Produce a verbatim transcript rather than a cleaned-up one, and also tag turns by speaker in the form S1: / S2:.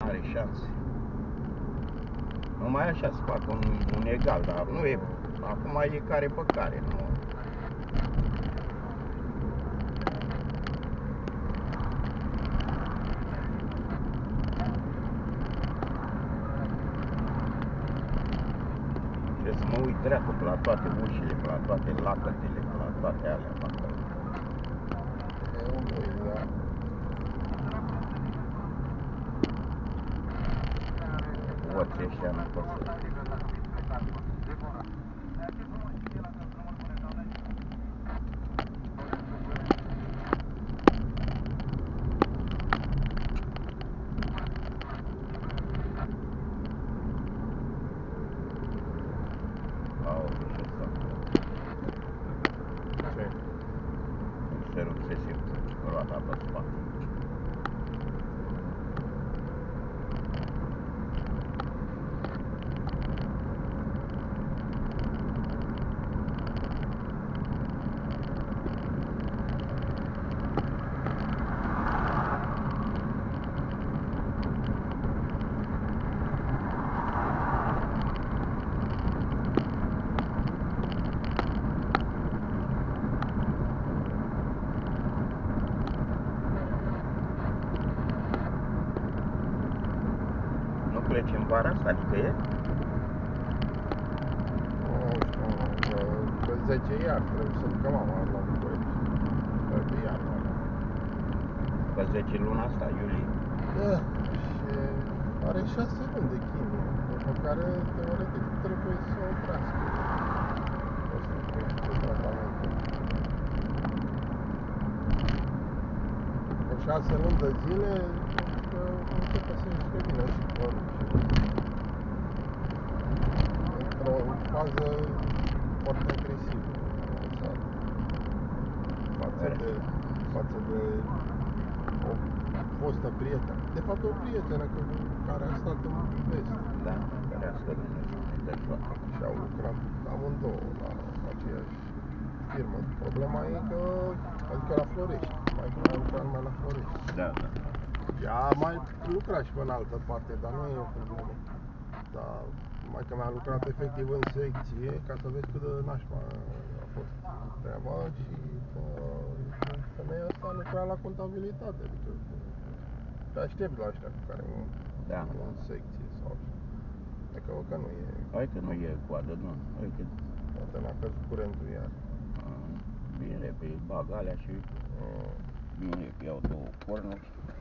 S1: are șanse. Numai așa să fac un, un egal, dar nu e, acum e care pe care, nu. Trebuie să mă uit dreaptă pe la toate ușile, pe la toate lacătele, pe la toate alea, pe acolo. Orice ăștia nu pot să... Aoleu, ce s-a făcut?
S2: Ce?
S1: Se rup, se simte roata pe spate. Pleci în vara asta, adică e?
S2: Nu știu, pe zece iar trebuie să ducă mama la București. Pe iarnă.
S1: Pe zece luna asta, iulie.
S2: Da, și are șase luni de chimie, după care teoretic trebuie să o oprească. O să fie tratamentul. După șase luni de zile, că începe să miște bine și părul. Într-o fază foarte agresivă față de, față de o fostă prietenă. De fapt o prietenă care a stat în vest.
S1: Da, care a stat în vest.
S2: Și au lucrat amândouă la aceeași firmă. Problema e că, adică la Florești, mai că a lucrat numai la Florești.
S1: Da, da.
S2: Ea mai lucra și pe în altă parte, dar nu e o problemă. Dar mai că mi-a lucrat efectiv în secție, ca să vezi cât de nașpa a fost treaba, și uh, femeia asta lucra la contabilitate, adică te aștepți la ăștia cu care în,
S1: da,
S2: în secție sau așa. Adică că nu e...
S1: Hai că nu e coadă, nu. Hai că...
S2: Poate n-a căzut curentul iar.
S1: Bine, pe bag alea și... Bine, iau două cornuri.